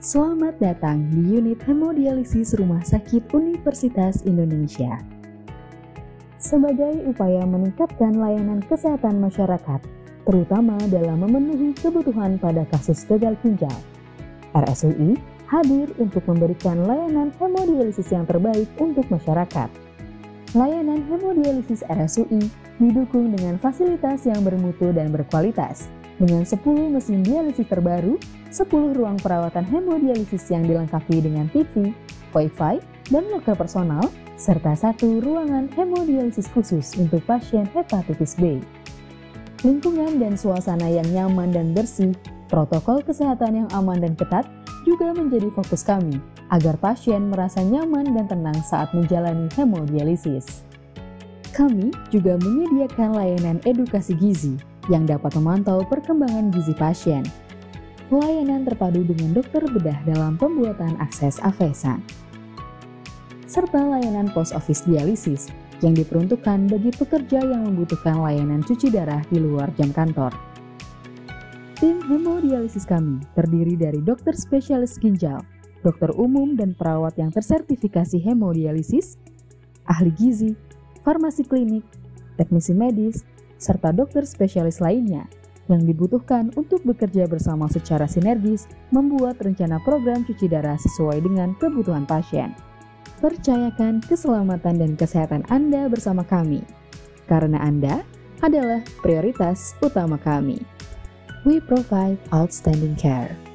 Selamat datang di unit hemodialisis Rumah Sakit Universitas Indonesia. Sebagai upaya meningkatkan layanan kesehatan masyarakat, terutama dalam memenuhi kebutuhan pada kasus gagal ginjal, RSUI hadir untuk memberikan layanan hemodialisis yang terbaik untuk masyarakat. Layanan hemodialisis RSUI didukung dengan fasilitas yang bermutu dan berkualitas, dengan 10 mesin dialisis terbaru, 10 ruang perawatan hemodialisis yang dilengkapi dengan TV, Wi-Fi, dan loker personal, serta 1 ruangan hemodialisis khusus untuk pasien hepatitis B. Lingkungan dan suasana yang nyaman dan bersih, protokol kesehatan yang aman dan ketat juga menjadi fokus kami, agar pasien merasa nyaman dan tenang saat menjalani hemodialisis. Kami juga menyediakan layanan edukasi gizi yang dapat memantau perkembangan gizi pasien. Layanan terpadu dengan dokter bedah dalam pembuatan akses Avesan. Serta layanan post office dialisis yang diperuntukkan bagi pekerja yang membutuhkan layanan cuci darah di luar jam kantor. Tim hemodialisis kami terdiri dari dokter spesialis ginjal, dokter umum dan perawat yang tersertifikasi hemodialisis, ahli gizi, farmasi klinik, teknisi medis, serta dokter spesialis lainnya yang dibutuhkan untuk bekerja bersama secara sinergis membuat rencana program cuci darah sesuai dengan kebutuhan pasien. Percayakan keselamatan dan kesehatan Anda bersama kami, karena Anda adalah prioritas utama kami. We provide outstanding care.